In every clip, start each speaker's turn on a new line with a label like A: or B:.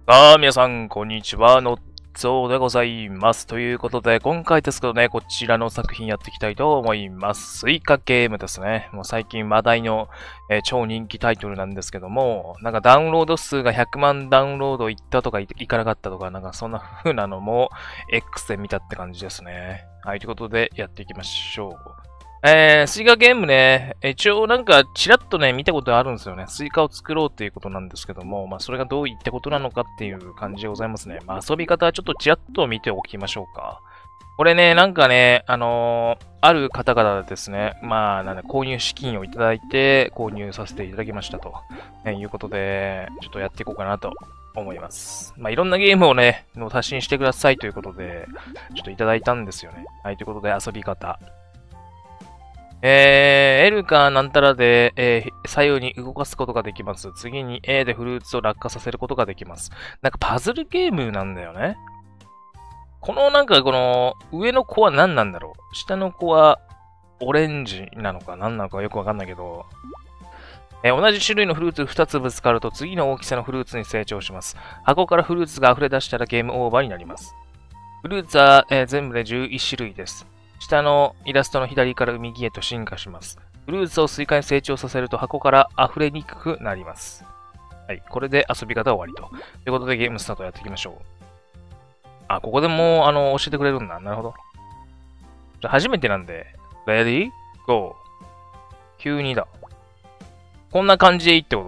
A: 皆さん、こんにちは。のっぞうでございます。ということで、今回ですけどね、こちらの作品やっていきたいと思います。スイカゲームですね。もう最近話題の、超人気タイトルなんですけども、なんかダウンロード数が100万ダウンロードいったとかいかなかったとか、なんかそんな風なのも X で見たって感じですね。はい、ということで、やっていきましょう。スイカゲームね、一応なんかちらっとね、見たことあるんですよね。スイカを作ろうっていうことなんですけども、それがどういったことなのかっていう感じでございますね。遊び方はちょっとちらっと見ておきましょうか。これね、なんかね、ある方々ですね、購入資金をいただいて購入させていただきましたと、いうことで、ちょっとやっていこうかなと思います。いろんなゲームをね、発信してくださいということで、ちょっといただいたんですよね。はい、ということで遊び方。L かなんたらで、左右に動かすことができます。次に A でフルーツを落下させることができます。なんかパズルゲームなんだよね。この上の子は何なんだろう。下の子はオレンジなのか何なのかよくわかんないけど、同じ種類のフルーツ2つぶつかると次の大きさのフルーツに成長します。箱からフルーツが溢れ出したらゲームオーバーになります。フルーツは、全部で11種類です。下のイラストの左から右へと進化します。フルーツをスイカに成長させると箱から溢れにくくなります。はい、これで遊び方は終わりと。ということでゲームスタートやっていきましょう。あ、ここでもう、教えてくれるんだ。なるほど。じゃあ初めてなんで、Ready? Go. 急にだ。こんな感じでいいって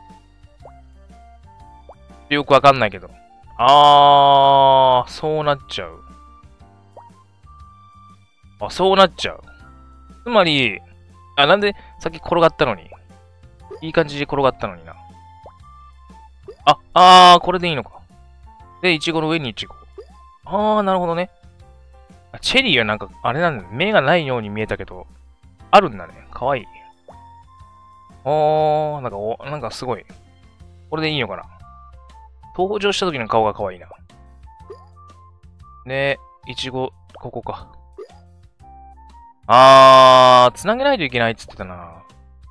A: ことよくわかんないけど。そうなっちゃう。そうなっちゃう。つまり、なんでさっき転がったのに。いい感じで転がったのにな。これでいいのか。で、イチゴの上にイチゴ。なるほどね。チェリーはなんか、あれなんだ、目がないように見えたけど、あるんだね。かわいい。なんかすごい。これでいいのかな。登場した時の顔がかわいいな。で、イチゴ、ここか。繋げないといけないっつってたな。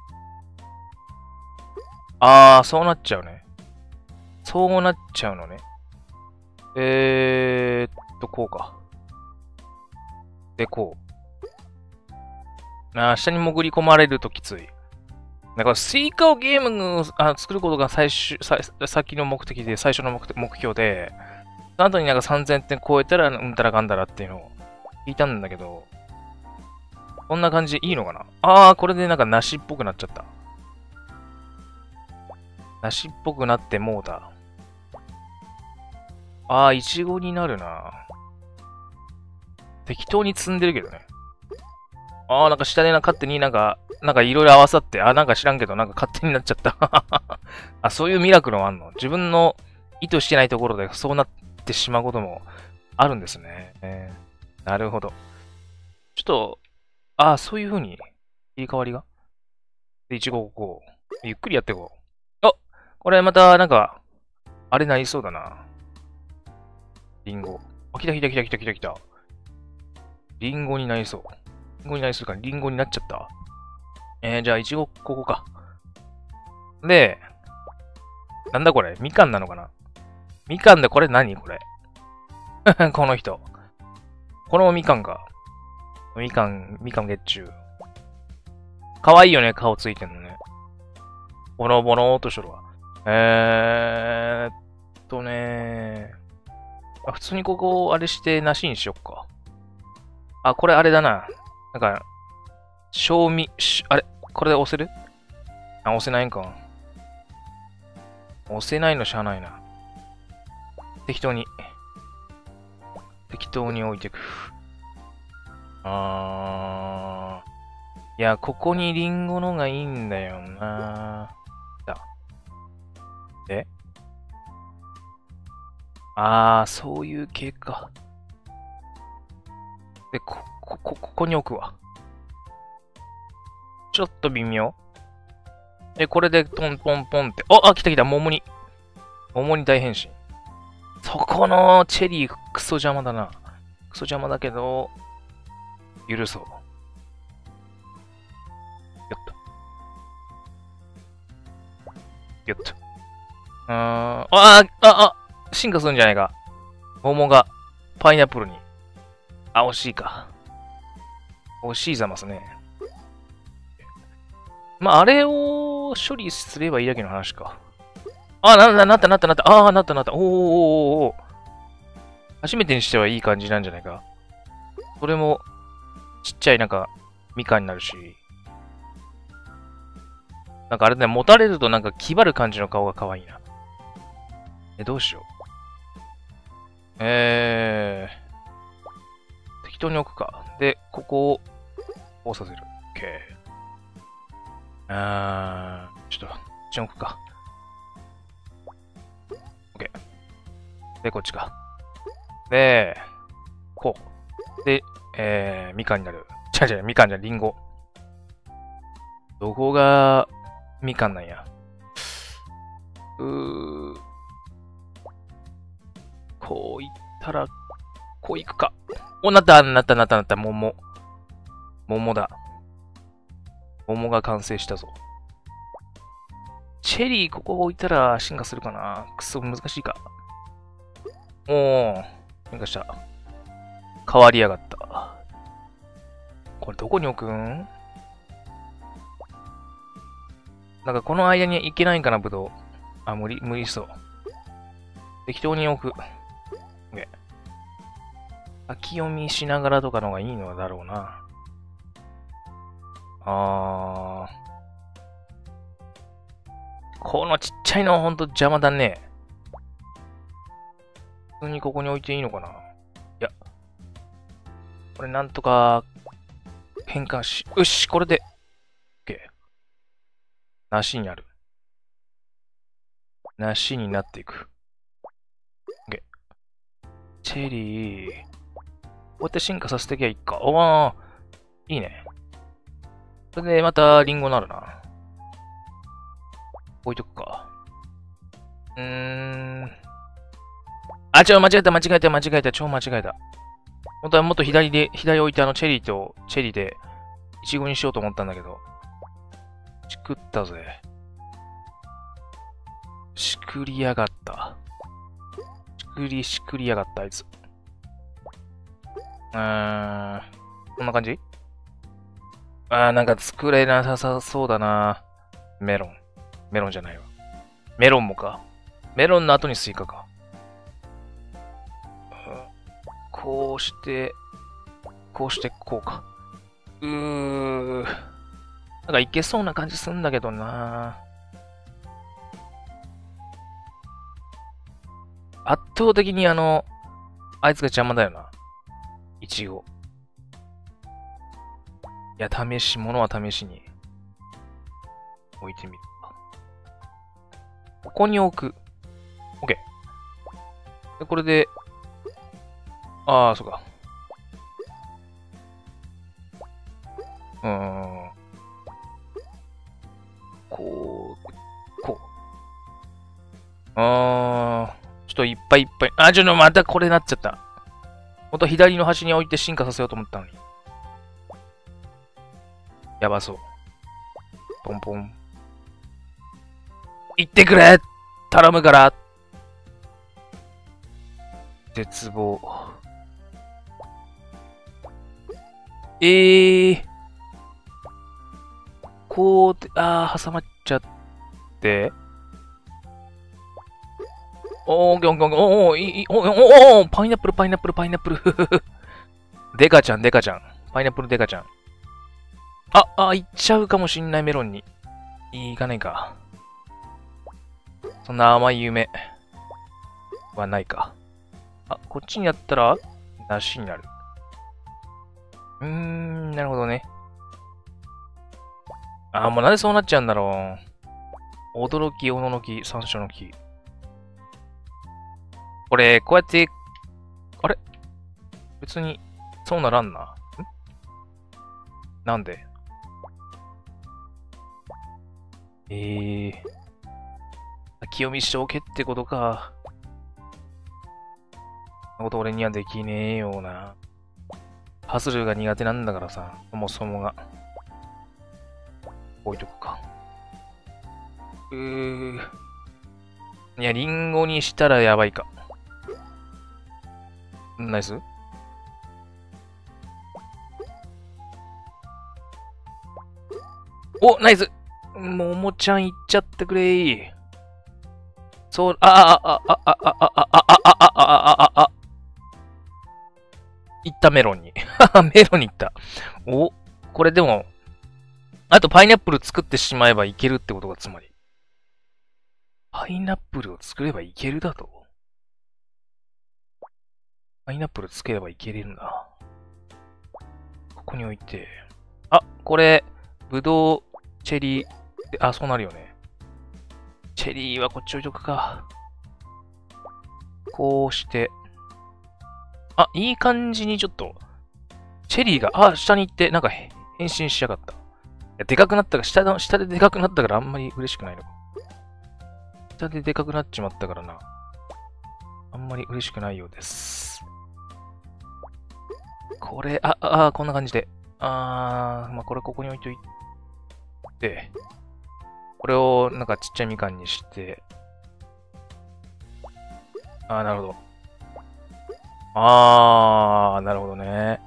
A: そうなっちゃうね。そうなっちゃうのね。こうか。で、こう。下に潜り込まれるときつい。だから、スイカをゲーム作ることが先の目的で、最初の目標で、その後になんか3000点超えたら、うんたらかんだらっていうのを聞いたんだけど、こんな感じでいいのかな。これでなんか梨っぽくなっちゃった。梨っぽくなってもうだ。イチゴになるな。適当に積んでるけどね。なんか下で勝手になんかいろいろ合わさって、なんか知らんけど、なんか勝手になっちゃったそういうミラクルもあんの。自分の意図してないところでそうなってしまうこともあるんですね。なるほど。ちょっと、そういう風に切り替わりがで、イチゴをこう、ゆっくりやっていこう。これまたなんか、あれなりそうだな。リンゴ。来た来た来た来た来た来た。リンゴになりそう。リンゴになりそうか、リンゴになっちゃった。じゃあ、イチゴ、ここか。で、なんだこれみかんなのかな。みかんでこれ何これこの人。このみかんか。みかん月中。かわいいよね、顔ついてんのね。ボノボノーっとしとるわ。普通にここ、あれしてなしにしよっか。これあれだな。なんか、賞味、あれこれで押せる押せないんか。押せないのしゃあないな。適当に置いてく。いや、ここにリンゴのがいいんだよな。でそういう系か。で、ここに置くわ。ちょっと微妙。これでトンポンポンって。来た来た、桃に大変身。そこのチェリークソ邪魔だな。クソ邪魔だけど、許そう。よっと。よっと。 進化するんじゃないか。桃がパイナップルに。あ、惜しいか。惜しいざますね。まあ、あれを処理すればいいだけの話か。あ、なった。ああ、なった。おーおーおーおー。初めてにしてはいい感じなんじゃないか。それも、ちっちゃいなんか、みかんになるし。なんかあれね、持たれるとなんか気張る感じの顔が可愛いな。どうしよう。適当に置くか。で、ここを、こうさせる。OK。ちょっと、こっちに置くか。OK。で、こっちか。で、こう。で、みかんになる。みかんじゃん、リンゴ。どこが、みかんなんや。こういったら、こういくか。お、なった。桃。桃だ。桃が完成したぞ。チェリー、ここ置いたら進化するかな。くそ、難しいか。おー、進化した。変わりやがった。これどこに置くん？なんかこの間に行けないんかな、ぶどう。あ、無理そう。適当に置く。先読みしながらとかのがいいのだろうな。このちっちゃいのはほんと邪魔だね。普通にここに置いていいのかな。いや。これなんとか変換し、よし、これで。OK。梨になる。梨になっていく。OK。チェリー。こうやって進化させてきゃいいか。おー、いいね。それでまたリンゴになるな。置いとくか。あ、間違えた。超間違えた。本当はもっと左置いてチェリーで、イチゴにしようと思ったんだけど。しくったぜ。しくりやがった。しくりやがった、あいつ。こんな感じ？なんか作れなさそうだな。メロンじゃないわ。メロンもか。メロンの後にスイカか。こうして、こうか。なんかいけそうな感じすんだけどな。圧倒的にあいつが邪魔だよな。いちご。いや、物は試しに。置いてみるか。ここに置く。OK。で、これで、そうか。こう。ちょっといっぱい。またこれなっちゃった。ほんと左の端に置いて進化させようと思ったのに。やばそう。ポンポン。行ってくれ頼むから絶望。こう、挟まっちゃって。パイナップル。デカちゃん。パイナップルデカちゃん。行っちゃうかもしんないメロンに。いかないか。そんな甘い夢はないか。こっちにやったら、梨になる。なるほどね。もうなんでそうなっちゃうんだろう。驚き、おののき、山椒の木。これ、こうやって、あれ別に、そうならんな。なんで清見しとけってことか。そんなこと俺にはできねえよな。パズルが苦手なんだからさ、そもそもが。置いとくか。いや、リンゴにしたらやばいか。 ナイス。お、ナイス。ももちゃんいっちゃってくれー。そう、いったメロンに。メロンにいった。お、これでも、あとパイナップル作ってしまえばいけるってことがつまり。パイナップルを作ればいけるだと。パイナップル作ればいけれるんだ。ここに置いて。あ、これ、ぶどう、チェリー、あ、そうなるよね。チェリーはこっち置いとくか。こうして。あ、いい感じにちょっと、チェリーが、下に行って、なんか変身しやがった。いやでかくなったから、下ででかくなったからあんまり嬉しくないのか。下ででかくなっちまったからな。あんまり嬉しくないようです。これ、こんな感じで。まあ、これここに置いといて、これをなんかちっちゃいみかんにして、なるほど。なるほどね。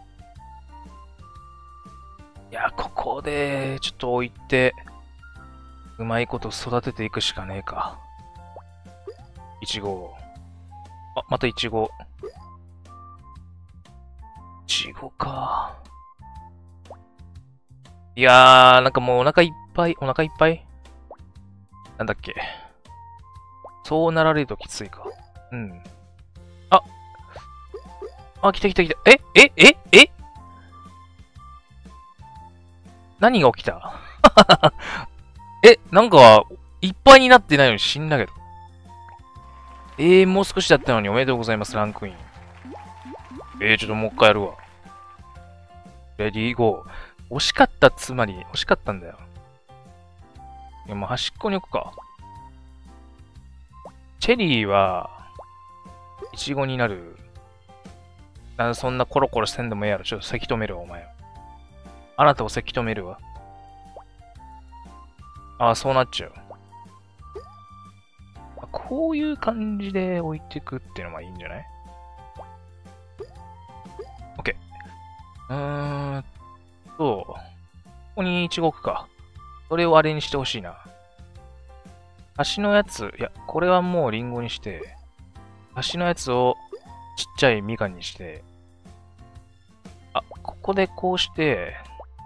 A: いや、ここでちょっと置いて、うまいこと育てていくしかねえか。いちご。またいちご。いちごか。いやー、なんかもうお腹いっぱい、なんだっけ。そうなられるときついか。うん。来た来た来た。え何が起きたなんか、いっぱいになってないのに死んだけど。もう少しだったのにおめでとうございます、ランクイン。ちょっともう一回やるわ。レディーゴー。惜しかったつまり、惜しかったんだよ。いや、もう端っこに置くか。チェリーは、イチゴになる。そんなコロコロせんでもええやろ。ちょっとせき止めるわ、お前。あなたをせき止めるわ。そうなっちゃう。こういう感じで置いていくっていうのはいいんじゃない？ OK。ここにイチゴ置くか。それをあれにしてほしいな。端のやつ、いや、これはもうリンゴにして、端のやつをちっちゃいみかんにして、ここでこうして、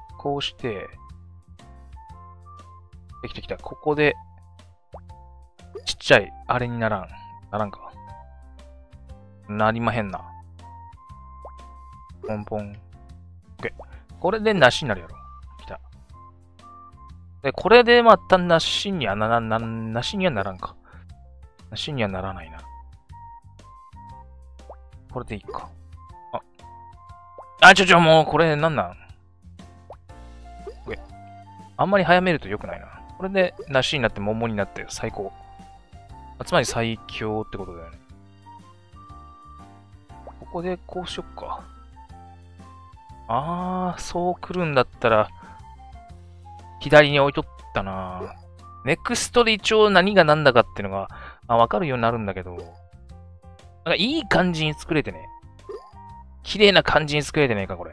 A: できてきた。ここで、ちっちゃい、あれにならんか。なりまへんな。ポンポン。OK。これで梨になるやろ。きた。で、これでまた梨にはならんか。梨にはならないな。これでいいか。もう、これなんOK。あんまり早めると良くないな。これで梨になって桃になって最高。つまり最強ってことだよね。ここでこうしよっか。そう来るんだったら、左に置いとったな。ネクストで一応何が何だかっていうのが、わかるようになるんだけど、なんかいい感じに作れてね。綺麗な感じに作れてねえか、これ。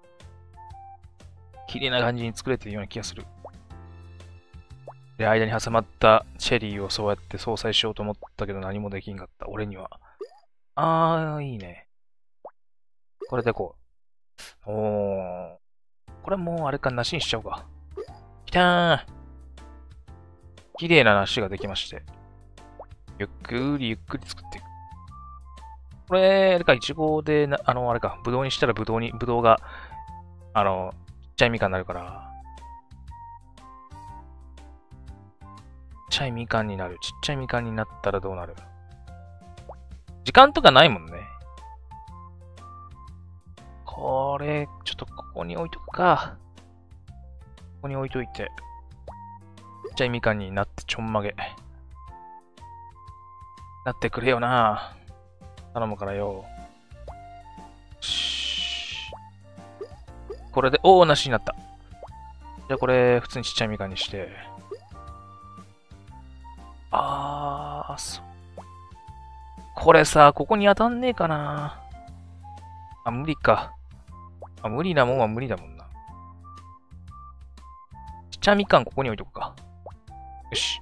A: 綺麗な感じに作れてるような気がする。で、間に挟まったチェリーをそうやって相殺しようと思ったけど何もできんかった。俺には。いいね。これでこう。これもうあれか、梨にしちゃおうか。きたー。綺麗な梨ができまして。ゆっくり作っていく。これ、あれか、いちごで、あれか、ぶどうにしたらぶどうが、ちっちゃいみかんになるから、ちっちゃいみかんになる。ちっちゃいみかんになったらどうなる？時間とかないもんね。これ、ちょっとここに置いとくか。ここに置いといて。ちっちゃいみかんになってちょんまげ。なってくれよな。頼むからよ。これで、梨になった。じゃあこれ、普通にちっちゃいみかんにして。これさ、ここに当たんねえかな。 あ、無理か。あ、無理なもんは無理だもんな。ちっちゃみかんここに置いとくか。よし。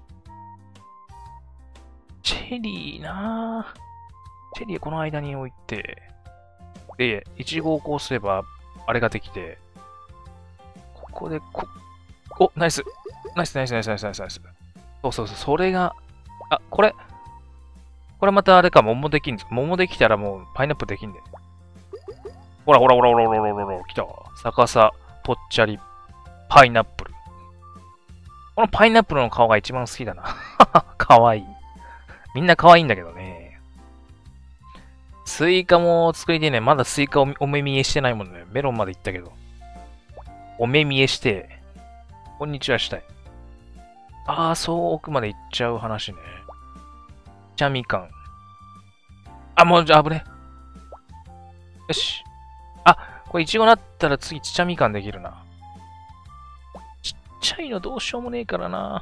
A: チェリーなぁ。チェリーこの間に置いて、で、イチゴをこうすれば、あれができて、ここでお、ナイス。ナイスナイスナイスナイスナイスナイス。そうそうそう、それが、あ、これまたあれか、桃できんぞ。桃できたらもうパイナップルできんで。ほらほらほらほらほらほらほら、来た。逆さ、ぽっちゃり、パイナップル。このパイナップルの顔が一番好きだな。かわいい。みんな可愛いんだけどね。スイカも作りてね。まだスイカをお目見えしてないもんね。メロンまで行ったけど。お目見えして、こんにちはしたい。ああ、そう奥まで行っちゃう話ね。ちゃみかん。あ、もう、じゃあ危ね。よし。あ、これイチゴなったら次ちっちゃみかんできるな。ちっちゃいのどうしようもねえからな。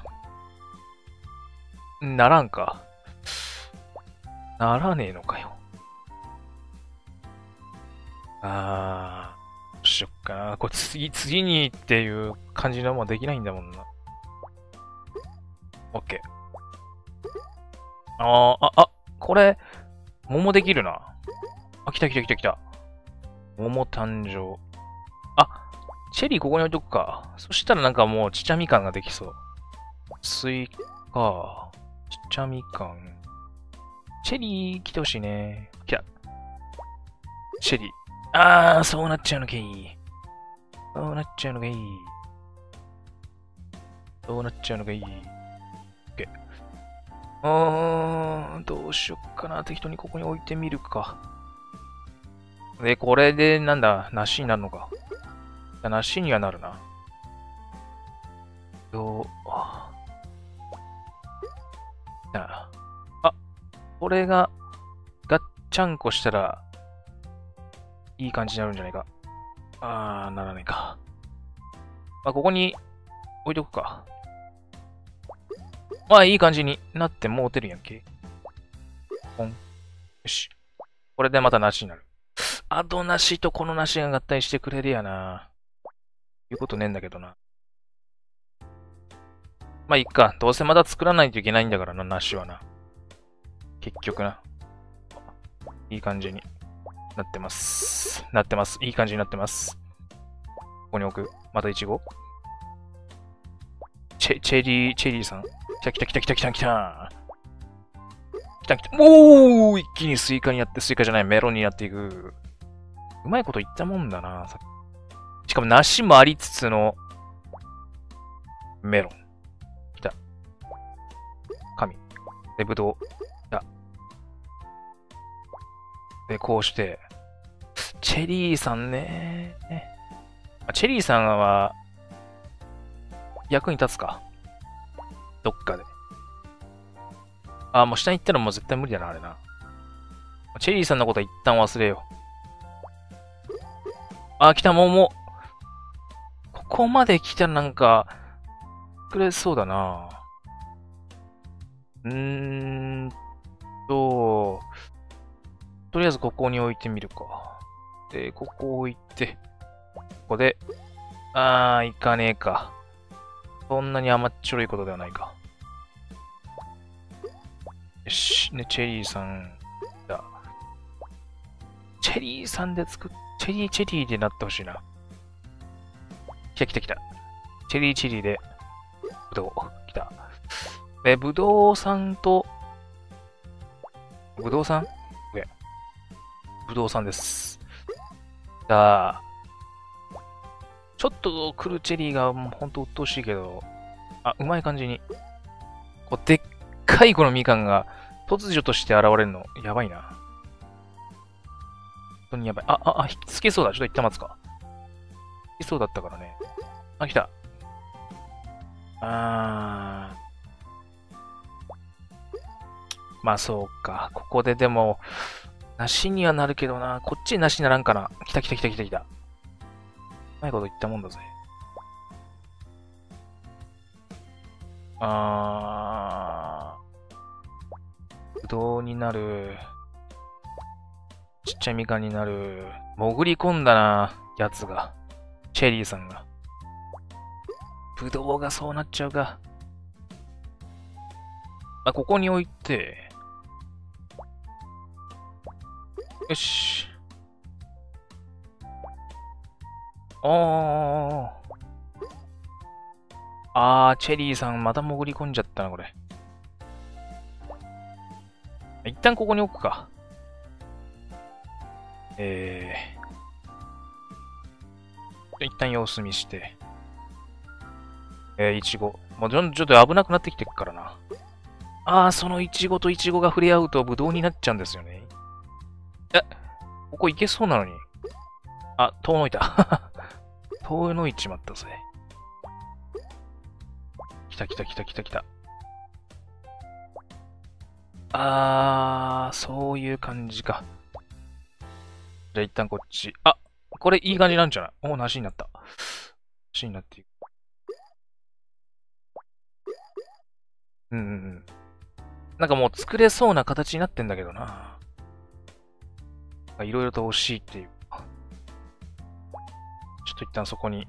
A: ならんか。ならねえのかよ。どうしよっかな。これ次にっていう感じのもできないんだもんな。オッケー。これ、桃できるな。あ、来た来た来た来た。桃誕生。あ、チェリーここに置いとくか。そしたらなんかもうちっちゃみかんができそう。スイカ、ちっちゃみかん。チェリー来てほしいね。来た。チェリー。そうなっちゃうのかい。そうなっちゃうのかい。そうなっちゃうのかい。OK。どうしよっかな。適当にここに置いてみるか。で、これで、なんだ、梨になるのか。梨にはなるな。これが、ガッチャンコしたら、いい感じになるんじゃないか。ならないか。まあ、ここに置いとくか。まあ、いい感じになってもうてるやんけ。ポン。よし。これでまた梨になる。あと梨とこの梨が合体してくれるやな。いうことねえんだけどな。まあ、いっか。どうせまた作らないといけないんだからな、梨はな。結局な。いい感じになってます。なってます。いい感じになってます。ここに置く。またイチゴ。チェリーさん。来た来た来た来た来た来た。来た来た。おー、一気にスイカになって、スイカじゃない、メロンになっていく。うまいこと言ったもんだな。しかも梨もありつつのメロン。来た。神。で、ぶどう。来た。で、こうして。チェリーさんね。チェリーさんは、役に立つか。どっかで。もう下に行ったらもう絶対無理だな、あれな。チェリーさんのことは一旦忘れよう。来た、もう。ここまで来たらなんか、作れそうだな。とりあえずここに置いてみるか。で、ここ置いて、ここで、いかねえか。そんなに甘っちょろいことではないか。よし、ね、チェリーさんだ。チェリーさんでチェリーでなってほしいな。来た来た来た。チェリーで、ぶどう、来た。ぶどうさんと、ぶどうさんぶどうさんです。ちょっと来るチェリーがほんと鬱陶しいけど、うまい感じに。でっかいこのみかんが突如として現れるの、やばいな。本当にやばい。引きつけそうだ。ちょっと一旦待つか。引きそうだったからね。来た。まあそうか。ここででも、梨にはなるけどな。こっちに梨にならんかな。来た来た来た来た来た。うまいこと言ったもんだぜ。ぶどうになる。ちっちゃいみかんになる。 潜り込んだな、やつが。チェリーさんが。ブドウがそうなっちゃうか。あ、ここに置いて。よし。チェリーさんまた潜り込んじゃったな、これ。一旦ここに置くか。一旦様子見して。イチゴ。もうちょっと危なくなってきてるからな。そのイチゴとイチゴが触れ合うとブドウになっちゃうんですよね。ここ行けそうなのに。遠のいた。遠のいちまったぜ。来た。そういう感じか。じゃあ一旦こっち。これいい感じなんじゃない？梨になった。梨になっていく。なんかもう作れそうな形になってんだけどな。いろいろと惜しいっていう。ちょっと一旦そこに。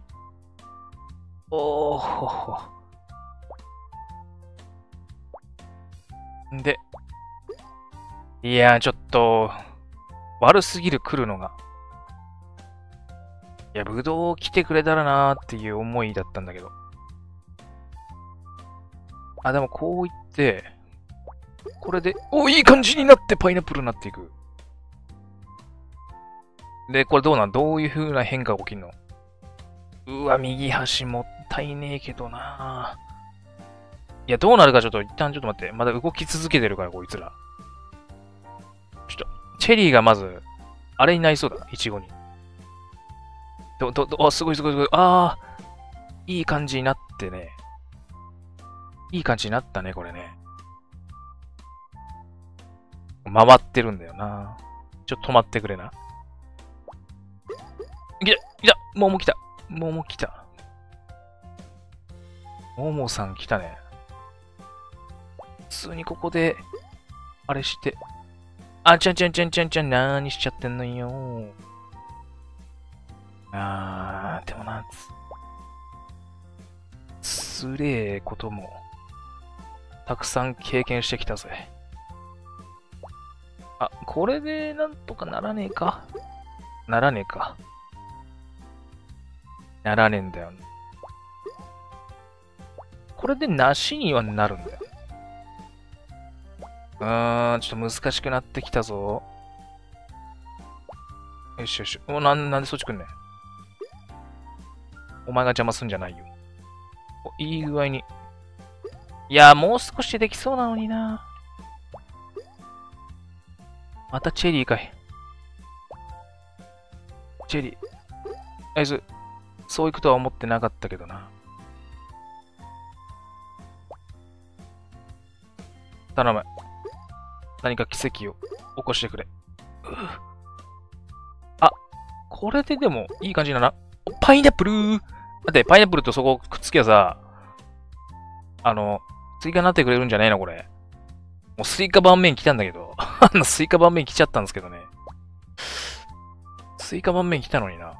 A: で。いやー、ちょっと、悪すぎる来るのが。いや、ぶどう来てくれたらなーっていう思いだったんだけど。でもこう言って、これで、いい感じになってパイナップルになっていく。で、これどういう風な変化が起きんの？うわ、右端もったいねえけどな。いや、どうなるか一旦待って。まだ動き続けてるから、こいつら。チェリーがまず、あれになりそうだ。イチゴに。すごい。いい感じになってね。いい感じになったね、これね。回ってるんだよな。ちょっと止まってくれな。来た桃来た。桃さん来たね。普通にここで、あれして。ちゃん、なーにしちゃってんのよ。でもな、つれえことも、たくさん経験してきたぜ。これでなんとかならねえか。ならねえんだよ。これで梨にはなるんだよ。ちょっと難しくなってきたぞ。よし。なんでそっち来んねん。お前が邪魔すんじゃないよ。いい具合に。いや、もう少しできそうなのにな。またチェリーかい。チェリー。あいつ、そういくとは思ってなかったけどな。頼む。何か奇跡を起こしてくれ。これででもいい感じだな。パイナップルー！だって、パイナップルとそこくっつけばさ、追加になってくれるんじゃないのこれ。もうスイカ盤面来たんだけど。スイカ盤面来ちゃったんですけどね。スイカ盤面来たのにな。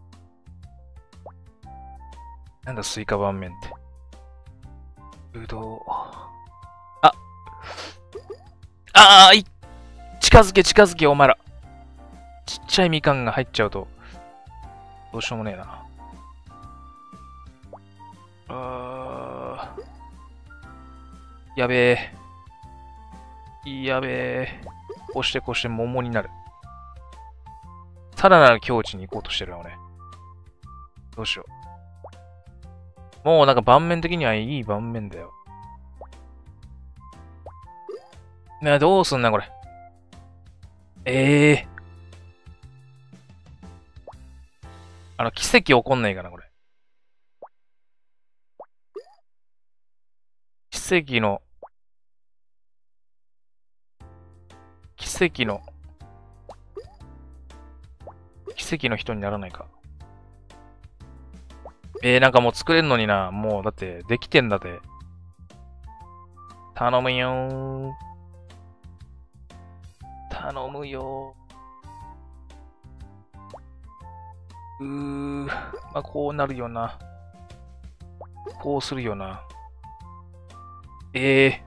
A: なんだスイカ盤面って。ぶどう。近づけ、お前ら。ちっちゃいみかんが入っちゃうと、どうしようもねえな。やべえ。こうして桃になる。さらなる境地に行こうとしてるな、俺。どうしよう。もうなんか盤面的にはいい盤面だよ。どうすんな、これ。奇跡起こんないかな、これ。奇跡の人にならないか。なんかもう作れんのにな。もう、だって、できてんだって。頼むよー。 まあ、こうなるよな。こうするよな。一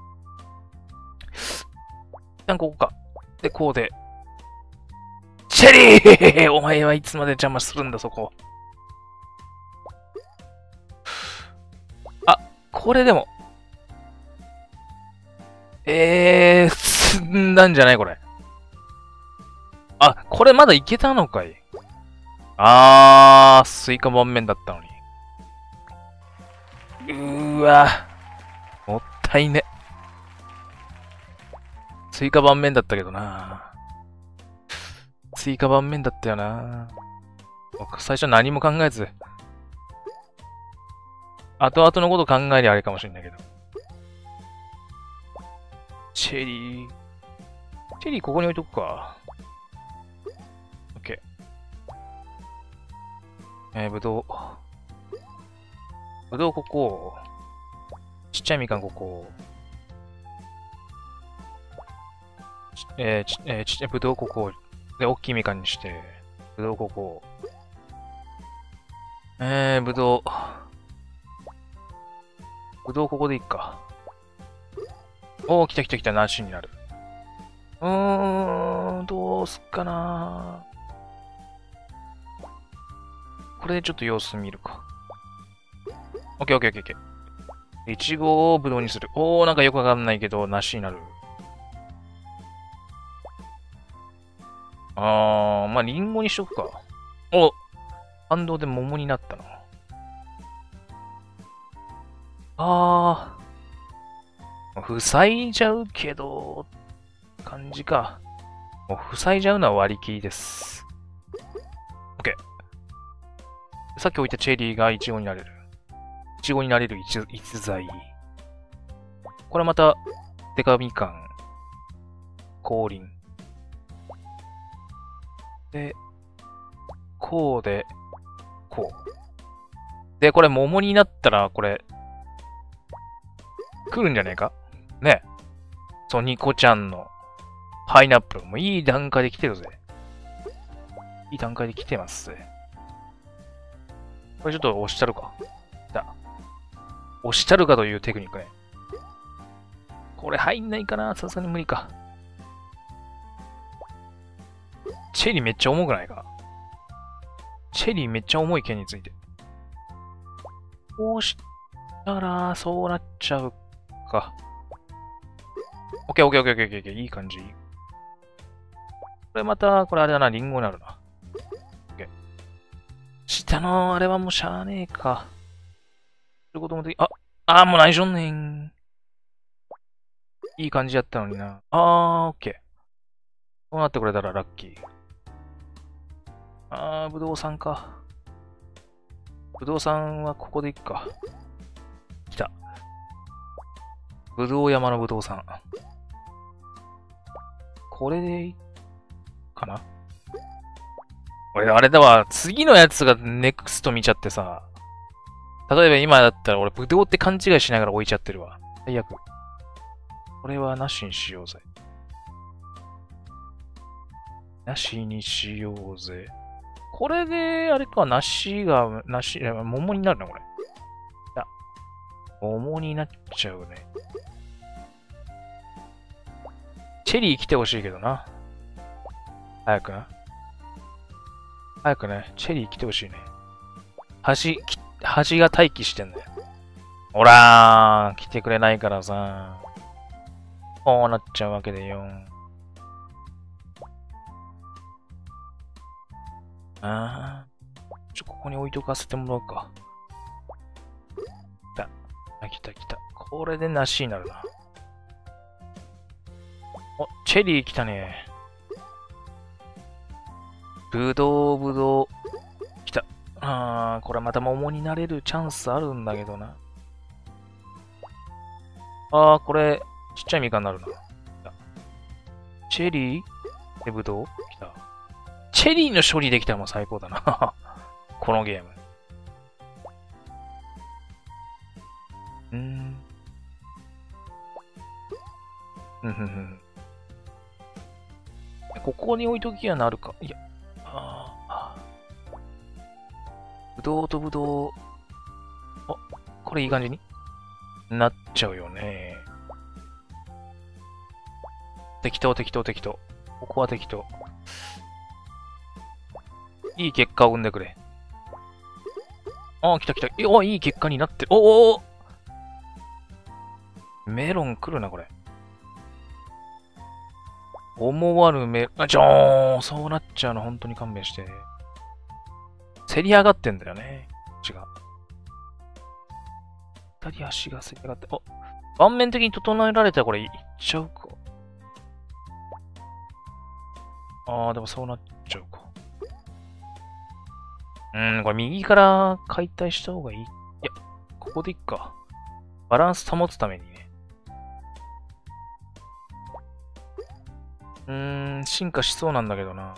A: 旦ここか。で、こうで。チェリーお前はいつまで邪魔するんだ、そこ。あ、これでも。積んだんじゃないこれ。あ、これまだいけたのかい。スイカ盤面だったのに。もったいね。スイカ盤面だったけどな。スイカ盤面だったよな。僕最初何も考えず。後々のこと考えりゃあれかもしれないけど。チェリー。チェリーここに置いとくか。オッケー。ぶどう。ぶどうここ。ちっちゃいみかんここ。ぶどうここ。で、大きいみかんにして。ぶどうここ。ぶどう。ぶどうここでいいか。おー、来た来た来た、なしになる。どうすっかな。これでちょっと様子見るか。オッケーオッケーオッケー。いちごをぶどうにする。なんかよくわかんないけど、なしになる。まあ、リンゴにしとくか。反動で桃になったな。塞いじゃうけど、感じか。もう塞いじゃうのは割り切りです。OK。さっき置いたチェリーがイチゴになれる。イチゴになれる逸材。これまた、デカみかん。降臨。で、こうで、こう。で、これ桃になったら、これ、来るんじゃねえかね。そう、ニコちゃんのパイナップル。もういい段階で来てるぜ。いい段階で来てますぜ。これちょっと押したるか。押したるかというテクニックね。これ入んないかな、さすがに無理か。チェリーめっちゃ重くないか。チェリーめっちゃ重い剣について。こうしたら、そうなっちゃうか。オッケーオッケーオッケーオッケーオッケー。いい感じ。これまた、これあれだな、リンゴになるな。オッケー。下のあれはもうしゃあねえか。そういうこともでき、もう内緒ねん。いい感じやったのにな。オッケー。こうなってくれたらラッキー。ぶどうさんか。ぶどうさんはここでいっか。来た。ぶどう山のぶどうさん。これでいいかな。俺、あれだわ。次のやつがネクスト見ちゃってさ。例えば今だったら俺、ぶどうって勘違いしながら置いちゃってるわ。最悪。これはなしにしようぜ。なしにしようぜ。これで、あれか、梨が、桃になるな、これ。桃になっちゃうね。チェリー来てほしいけどな。早くな。早くね、チェリー来てほしいね。端が待機してんだよ。ほらー、来てくれないからさ。こうなっちゃうわけでよ。ここに置いとかせてもらおうか。来た来た。これで梨になるな。チェリー来たね。ぶどう、ぶどう。来た。これまた桃になれるチャンスあるんだけどな。これ、ちっちゃいみかんになるな。チェリーで、ぶどう来た。チェリーの処理できたらもう最高だな。このゲーム。ここに置いときやなるか。いや。 どうとぶどう。あ、これいい感じになっちゃうよね。適当。ここは適当。いい結果を生んでくれ。あ、来た。お、いい結果になってる。お。メロン来るな、これ。思わぬそうなっちゃうの、本当に勘弁して。競り上がってんだよね。違う。二人足が競り上がって。お、盤面的に整えられたらこれいっちゃうか。でもそうなっちゃうか。これ右から解体した方がいい。いや、ここでいっか。バランス保つためにね。進化しそうなんだけどな。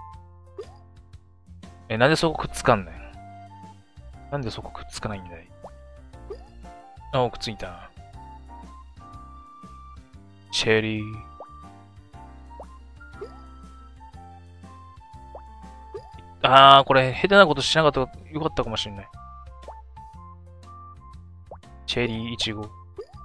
A: なんでそこくっつかんねん。なんでそこくっつかないんだい。くっついた。チェリー。これ、下手なことしなかったらよかったかもしれない。チェリー、イチゴ。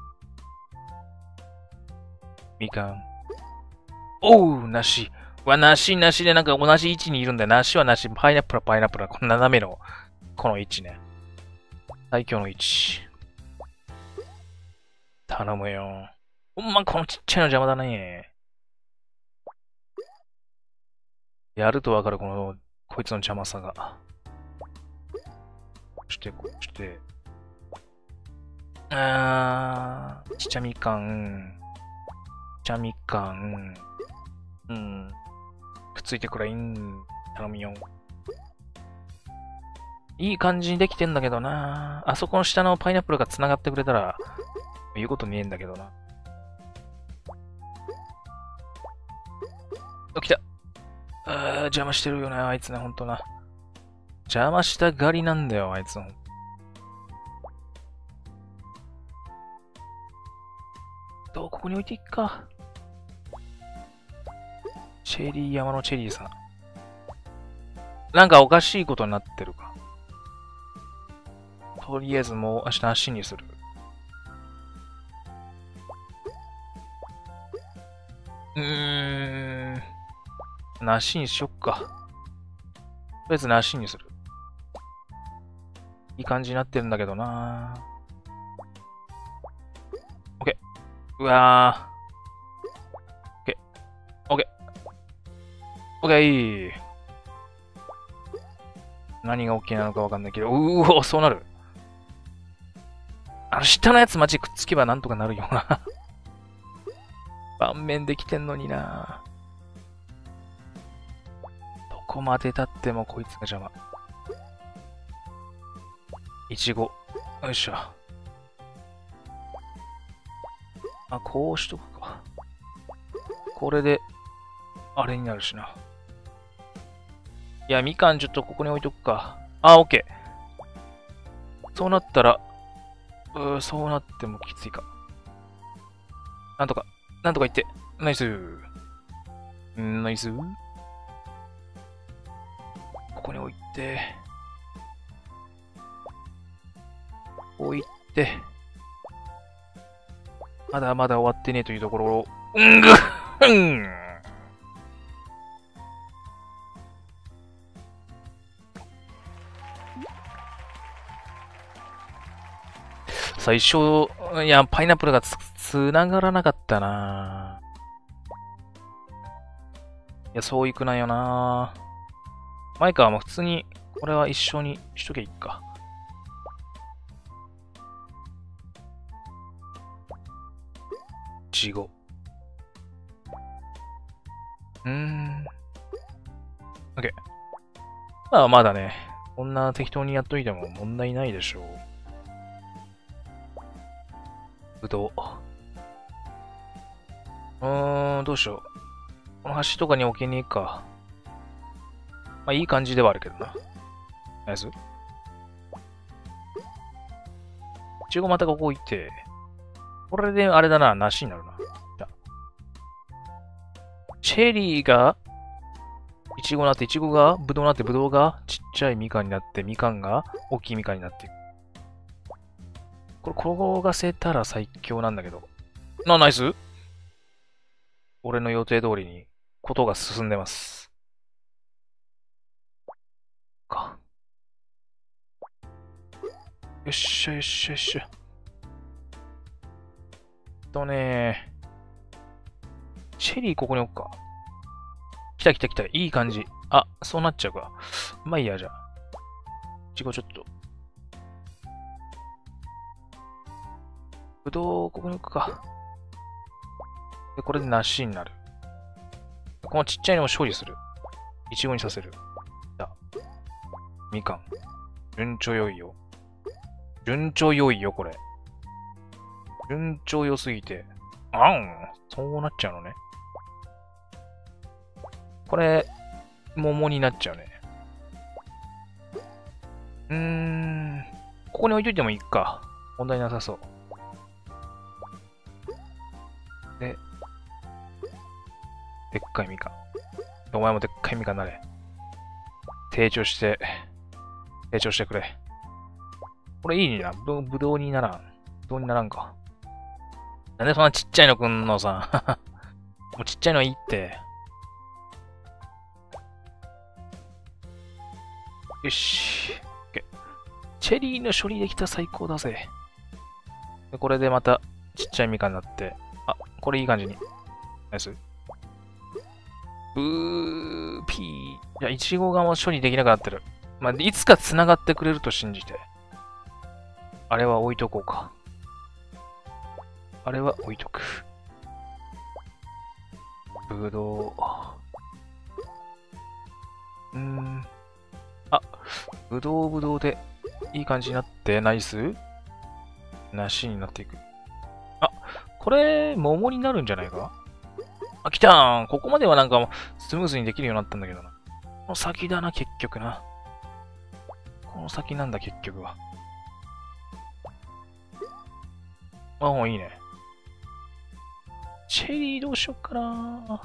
A: みかん。梨。梨でなんか同じ位置にいるんだよ。梨は梨。パイナップル。この斜めの、この位置ね。最強の位置。頼むよ。このちっちゃいの邪魔だね。やるとわかる、こいつの邪魔さが。こうして。ちちゃみかん。くっついてくれ頼むよ。いい感じにできてんだけどな。あそこの下のパイナップルが繋がってくれたら、言うことねえんだけどな。来た。邪魔してるよね、あいつね、ほんとな。邪魔したがりなんだよ、あいつの。ここに置いていっか。チェリー山のチェリーさん。なんかおかしいことになってるか。とりあえずもう明日足にする。なしにしよっか。とりあえずなしにする。いい感じになってるんだけどな。オッケー。うわー。オッケー。オッケー。オッケー。何が OK なのかわかんないけど、そうなる。下のやつマジくっつけばなんとかなるよな。盤面できてんのにな。どこまで立ってもこいつが邪魔。いちご。よいしょ。こうしとくか。これで、あれになるしな。いや、みかんちょっとここに置いとくか。オッケー。そうなったら、そうなってもきついか。なんとか言って。ナイス。ナイス。ここに置いて。まだまだ終わってねえというところを。最初、いや、パイナップルが繋がらなかったな。いや、そういくなよな。前川も普通に、これは一緒にしとけばいいか。いちご。OK。まだね、こんな適当にやっといても問題ないでしょう。ぶどう。どうしよう。この橋とかに置けねえか。いい感じではあるけどな。ナイス。いちごまたここ置いて。これであれだな、梨になるな。チェリーが、 いちごになって、いちごがぶどうになって、ぶどうがちっちゃいみかんになって、みかんが大きいみかんになっていく。これ転がせたら最強なんだけど。ナイス。俺の予定通りにことが進んでます。か。よっしゃよっしゃよっしゃ。チェリーここに置くか。来た来た来た。いい感じ。あ、そうなっちゃうか。まあいいや、じゃあ。いちごちょっと。ぶどう、ここに置くか。で、これで梨になる。このちっちゃいのを処理する。いちごにさせる。みかん。順調良いよ。順調良いよ、これ。順調良すぎて。そうなっちゃうのね。これ、桃になっちゃうね。ここに置いといてもいいか。問題なさそう。でっかいみかん。お前もでっかいみかんになれ。成長してくれ。これいいな。ぶどうにならん。ぶどうにならんか。なんでそんなちっちゃいのくんのさ。もうちっちゃいのいいって。よし。チェリーの処理できたら最高だぜ。でこれでまたちっちゃいみかんになって。あ、これいい感じに。ナイス。ピー。いや、いちごがもう処理できなくなってる。まあ、いつか繋がってくれると信じて。あれは置いとこうか。あれは置いとく。ぶどう。あ、ぶどうでいい感じになって、ナイス梨になっていく。あ、これ、桃になるんじゃないか。あ、来たーん。ここまではなんかもうスムーズにできるようになったんだけどな。この先だな、結局な。この先なんだ、結局は。あ、いいね。チェリーどうしよっかな。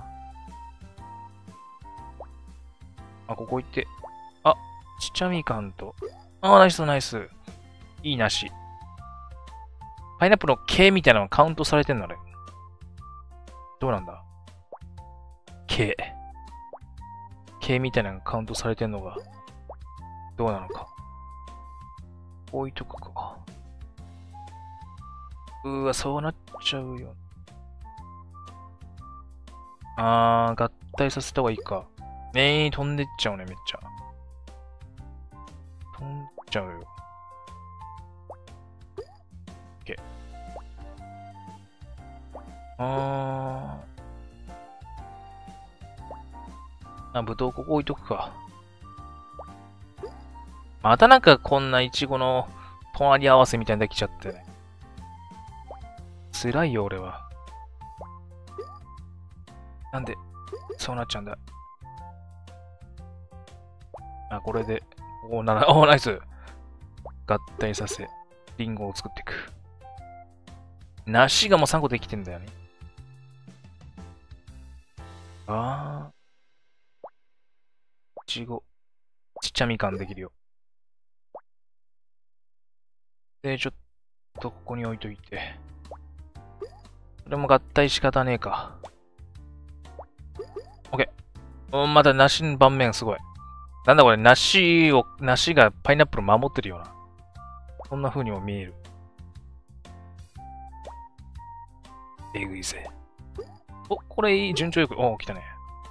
A: あ、ここ行って。あ、ちっちゃみかんと。あ、ナイスナイス。いい梨。パイナップルの毛みたいなのカウントされてんのあれ。どうなんだ毛みたいなのがカウントされてんのが、どうなのか。置いとくか。そうなっちゃうよ。合体させた方がいいか。飛んでっちゃうね、めっちゃ。飛んじゃうよ。OK。ぶどうここ置いとくか。またなんかこんなイチゴの隣り合わせみたいなのできちゃってね。辛いよ、俺は。なんで、そうなっちゃうんだ。あ、これで、ナイス。合体させ、リンゴを作っていく。梨がもう3個できてんだよね。いちご。ちっちゃみかんできるよ。で、ちょっとここに置いといて。これも合体仕方ねえか。OK。また梨の盤面すごい。なんだこれ、梨がパイナップル守ってるような。そんな風にも見える。えぐいぜ。これ順調よく、来たね。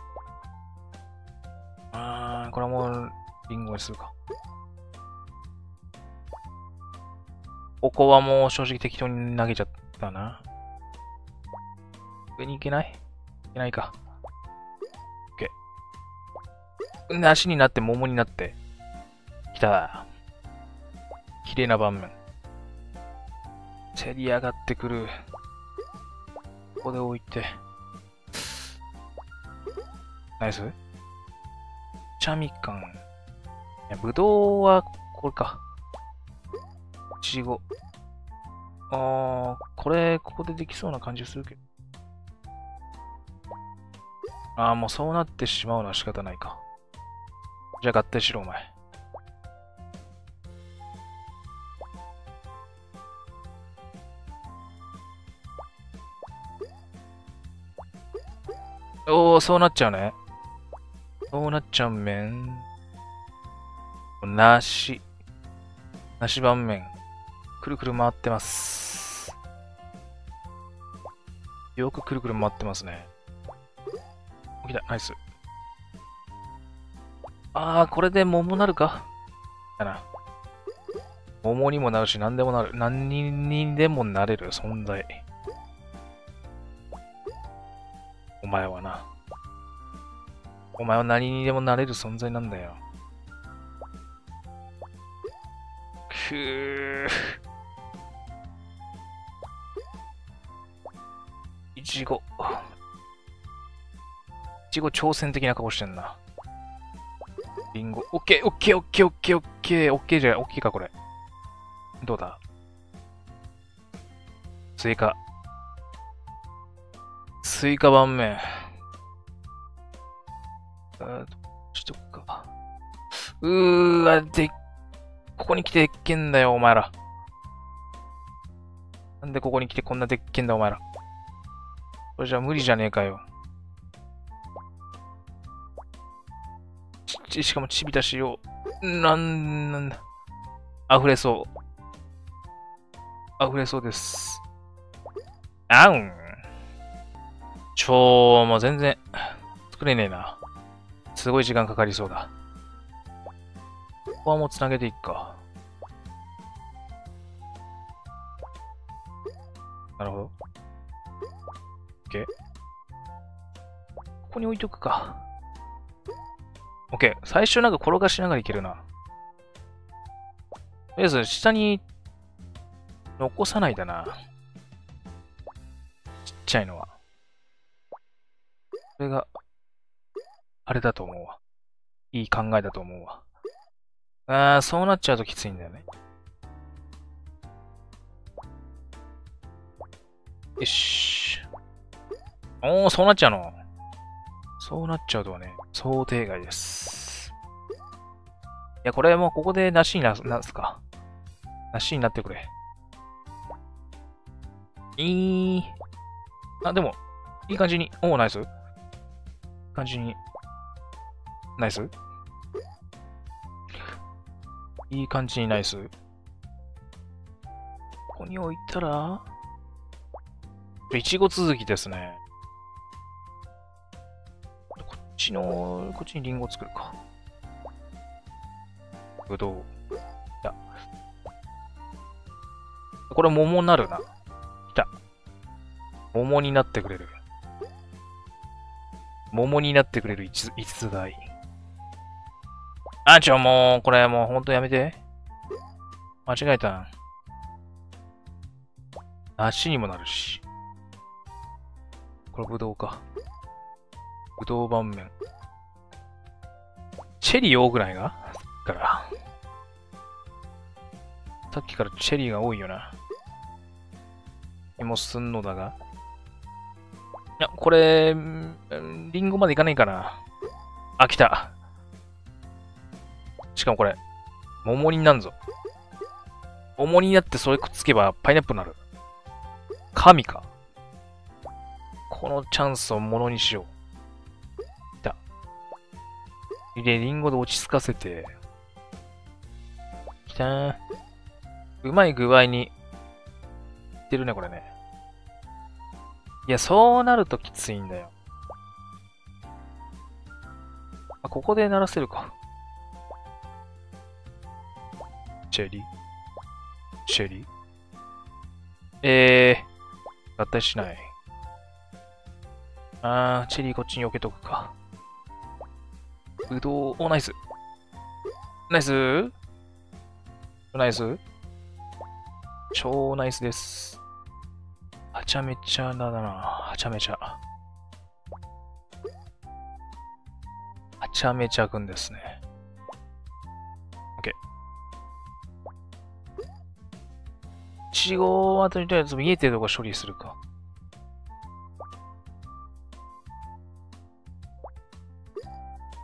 A: これはもう、リンゴにするか。ここはもう正直適当に投げちゃったな。上に行けない？いけないか。OK。梨になって桃になって。きた。綺麗な盤面。競り上がってくる。ここで置いて。ナイス。チャミカン。ぶどうは、これか。いちご。これ、ここでできそうな感じするけど。もうそうなってしまうのは仕方ないか。 じゃあ合体しろ、お前。おー、そうなっちゃうね。そうなっちゃうめん。梨。梨盤面。くるくる回ってます。よくくるくる回ってますね。起きた、ナイス。これで桃なるかだな。桃にもなるし、何でもなる。何にでもなれる存在。お前はな。お前は何にでもなれる存在なんだよ。くー。いちご。いちご挑戦的な顔してんな。リンゴ。オッケー、オッケー、オッケー、オッケー、オッケー、オッケーじゃない、オッケーか、これ。どうだスイカ。スイカ盤面。しとくか。ここに来てでっけんだよ、お前ら。なんでここに来てこんなでっけんだ、お前ら。これじゃ無理じゃねえかよ。しかもちびたしよう。なんだ。溢れそう。溢れそうです。もう全然、作れねえな。すごい時間かかりそうだ。ここはもう繋げていくか。なるほど。OK。ここに置いとくか。OK。最初なんか転がしながらいけるな。とりあえず下に残さないだな。ちっちゃいのは。これが、あれだと思うわ。いい考えだと思うわ。そうなっちゃうときついんだよね。よし。そうなっちゃうの。そうなっちゃうとはね、想定外です。いや、これもうここで梨になすか。梨になってくれ。でも、いい感じに。ナイス。感じに。ナイス。いい感じにナイス。ここに置いたら、いちご続きですね。こっちにリンゴ作るか。ぶどう。これ桃になるな。来た。桃になってくれる。桃になってくれる逸材。もう、これもうほんとやめて。間違えた。梨にもなるし。これぶどうか。ぶどう盤面。チェリー多くないがさっきからチェリーが多いよな。気もすんのだが。いや、これ、リンゴまでいかないかな。来た。しかもこれ、桃になんぞ。桃になってそれくっつけばパイナップルになる。神か。このチャンスをものにしよう。いた。で、リンゴで落ち着かせて。きたー。うまい具合に。いってるね、これね。いや、そうなるときついんだよ。ここで鳴らせるか。チェリー合体しない。チェリーこっちに避けとくか。ぶどう、ナイス。ナイスナイス超ナイスです。はちゃめちゃだな。はちゃめちゃ。はちゃめちゃくんですね。OK。いちごはとりあえず見えてるとこ処理するか。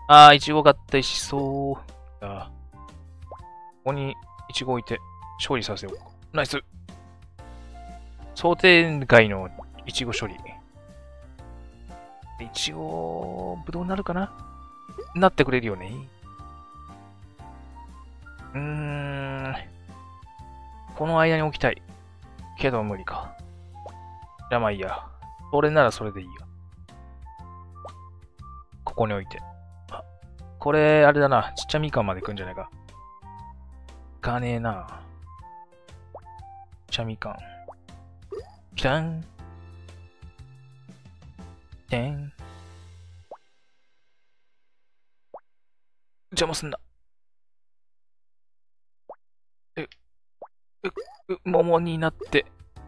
A: あー、イチゴ合体しそう。ここにイチゴ置いて処理させよう。ナイス。想定外のイチゴ処理。イチゴ、ブドウになるかな？なってくれるよね。この間に置きたい。けど無理か。じゃあまあいいや。それならそれでいいや。ここに置いて。あ、これ、あれだな。ちっちゃみかんまで行くんじゃないか。いかねえな。ちっちゃみかん。きたん。てん。邪魔すんな。桃になって、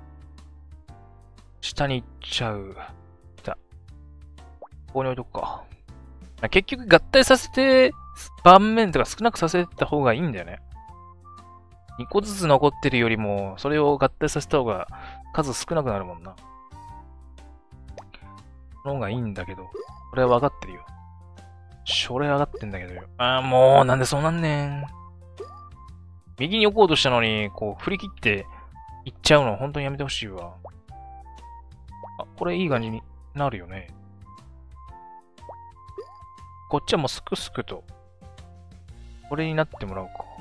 A: 下に行っちゃう。来た。ここに置いとくか。結局合体させて、盤面とか少なくさせた方がいいんだよね。2個ずつ残ってるよりも、それを合体させた方が数少なくなるもんな。その方がいいんだけど、これは分かってるよ。それ分かってんだけどよ。もう、なんでそうなんねん。右に置こうとしたのに、こう、振り切って行っちゃうの、本当にやめてほしいわ。これいい感じになるよね。こっちはもうすくすくと、これになってもらおうか。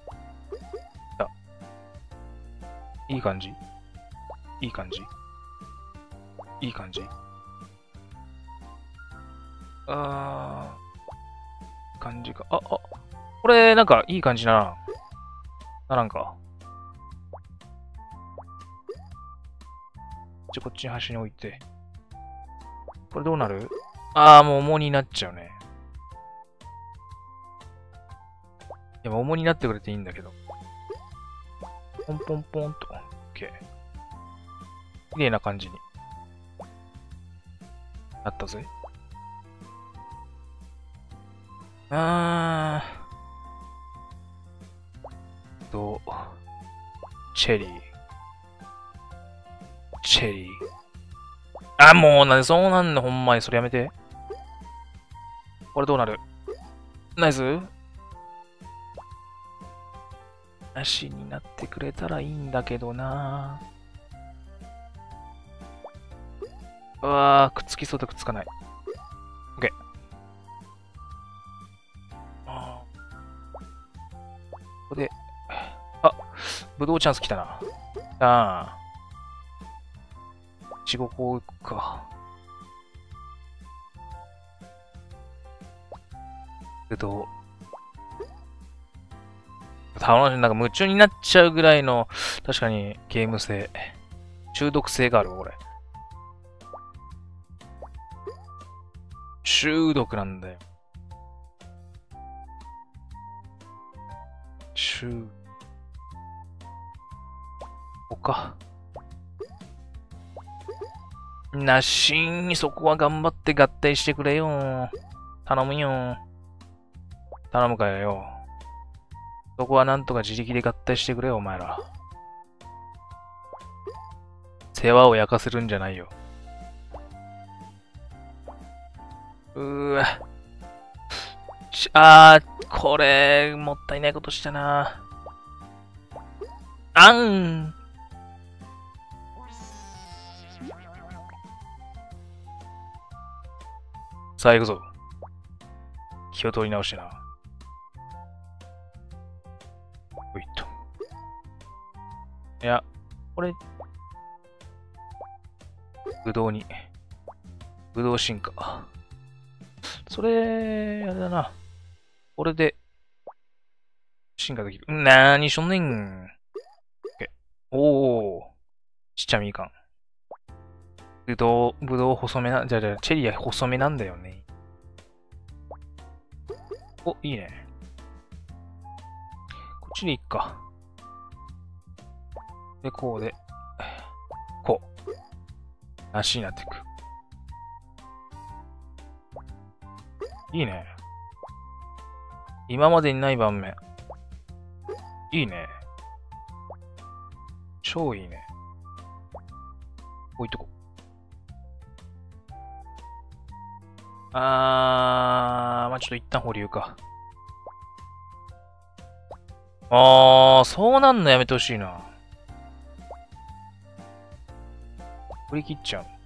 A: いい感じ？いい感じ？いい感じ？感じか。これ、なんか、いい感じな。なんか。こっちに端に置いて。これどうなる？もう重になっちゃうね。いや、重になってくれていいんだけど。ポンポンポンと。OK。綺麗な感じになったぜ。チェリー。チェリー。もうなんでそうなんの、ほんまに。それやめて。これどうなる？ナイス？なしになってくれたらいいんだけどな。くっつきそうでくっつかない。OK。ここで、ブドウチャンス来たな。いちごこう行くか。ブドウ。楽しい。なんか夢中になっちゃうぐらいの、確かにゲーム性。中毒性があるわ、これ。中毒なんだよ。ここか。なしーにそこは頑張って合体してくれよ。頼むよ。頼むかよ。そこはなんとか自力で合体してくれよ、お前ら。世話を焼かせるんじゃないよ。これ、もったいないことしたな。さあ行くぞ。気を取り直してな。ほいっと。いや、これ、ぶどう進化。それ、あれだな。これで、進化できる。なーにしょんねん。おー。ちっちゃみかん。ぶどう細めな、じゃあ、チェリーは細めなんだよね。いいね。こっちでいっか。で、こうで、こう。足になっていく。いいね。今までにない盤面。いいね。超いいね。置いとこう。ままあちょっと一旦保留か。あー、そうなんのやめてほしいな。振り切っちゃう。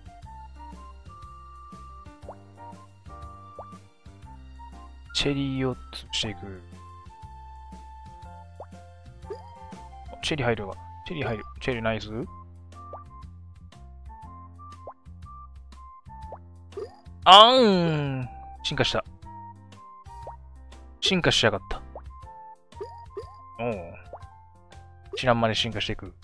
A: チェリーを潰していく。チェリー入るわ。チェリー入る。チェリーナイス。あーん。進化した。進化しやがった。おう。知らん間に進化していく。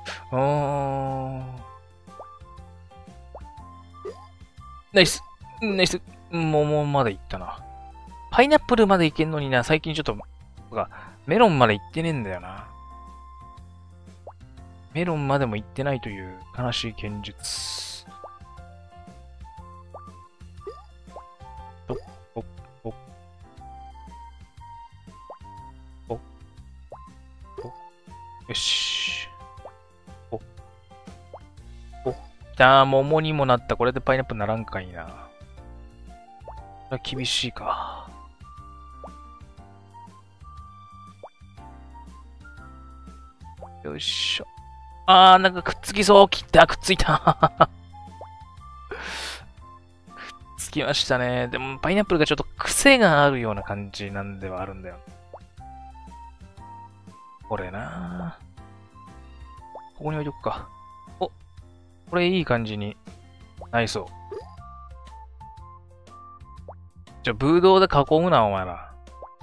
A: ナイス。ナイス。桃まで行ったな。パイナップルまで行けんのにな。最近ちょっと、メロンまで行ってねえんだよな。メロンまでも行ってないという悲しい現実。よし。桃にもなった。これでパイナップルならんかいな。これは厳しいか。よいしょ。なんかくっつきそう。切った。くっついた。くっつきましたね。でも、パイナップルがちょっと癖があるような感じなんではあるんだよ。これな。ここに置いとくか。お、これいい感じになりそう。ブドウで囲むな、お前ら。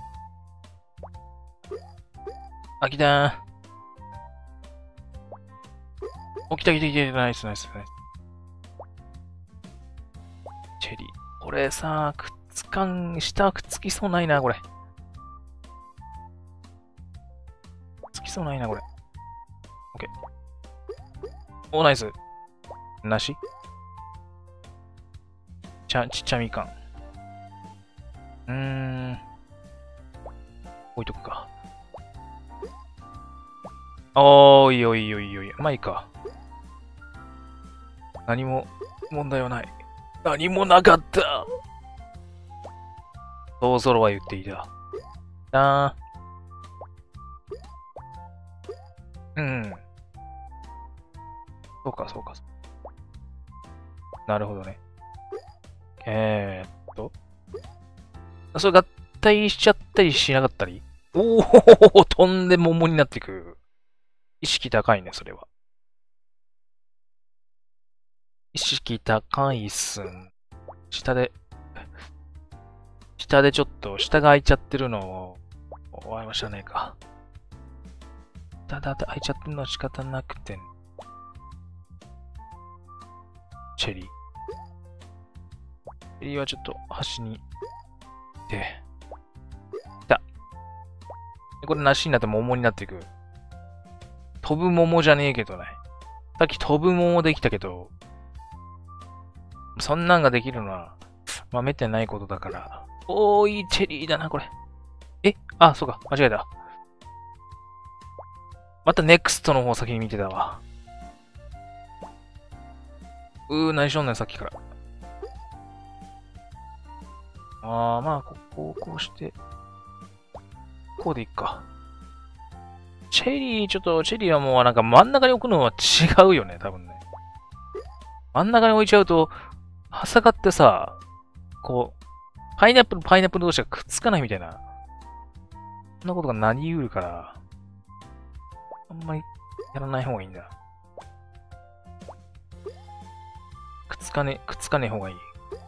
A: 来たー。来た。ナイス。チェリー。これさ、くっつかん、下くっつきそうないな、これ。くっつきそうないな、これ。オッケー。ナイス。なしちっちゃみかん。置いとくか。いいよ。まあいいか。何も問題はない。何もなかった。そうゾロは言っていた。そうか。なるほどね。それ合体しちゃったりしなかったり？飛んで桃になっていく。意識高いね、それは。意識高いっすん。下でちょっと、下が開いちゃってるのを、終わりましたねか。下で開いちゃってるのは仕方なくて。チェリーはちょっと端に、来た。これ梨になって桃になっていく。飛ぶ桃じゃねえけどね。さっき飛ぶ桃できたけど、そんなんができるのは、めってないことだから。いいチェリーだな、これ。そうか、間違えた。またネクストの方先に見てたわ。何しょんねん、さっきから。まあ、こうして、こうでいっか。チェリーはもうなんか真ん中に置くのは違うよね、多分ね。真ん中に置いちゃうと、挟がってさ、パイナップル同士がくっつかないみたいな。そんなことがなり得るから、あんまりやらない方がいいんだ。くっつかねえ方がいい。